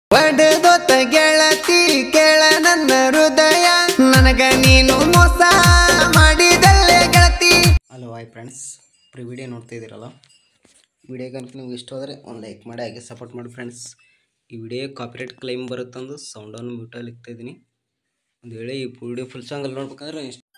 ಒಡೆದೊತ್ತ ಗೆಳತಿ ಕೇಳ ನನ್ನ ಹೃದಯ ನನಗ ನೀನು ಮೋಸ ಮಾಡಿದಲ್ಲೇ ಗೆಳತಿ. ಹಲೋ ಹಾಯ್ ಫ್ರೆಂಡ್ಸ್, ವಿಡಿಯೋ ನೋಡ್ತಾ ಇದ್ದೀರಲ್ಲ, ವಿಡಿಯೋ ಕనుక ನೀವು ಇಷ್ಟ ಹೋದರೆ ಒಂದು ಲೈಕ್ ಮಾಡಿ ಹಾಗೆ ಸಪೋರ್ಟ್ ಮಾಡಿ ಫ್ರೆಂಡ್ಸ್. ಈ ವಿಡಿಯೋ ಕಾಪಿರೈಟ್ ಕ್ಲೈಮ್ ಬರುತ್ತಂದು ಸೌಂಡನ್ನು ಮ್ಯೂಟಲ್ಲಿ ಇಕ್ತಾ ಇದ್ದೀನಿ. ಒಂದು ವೇಳೆ ಈ ವಿಡಿಯೋ ಫುಲ್ ಸಾಂಗಲ್ಲಿ ನೋಡ್ಬೇಕಂದ್ರೆ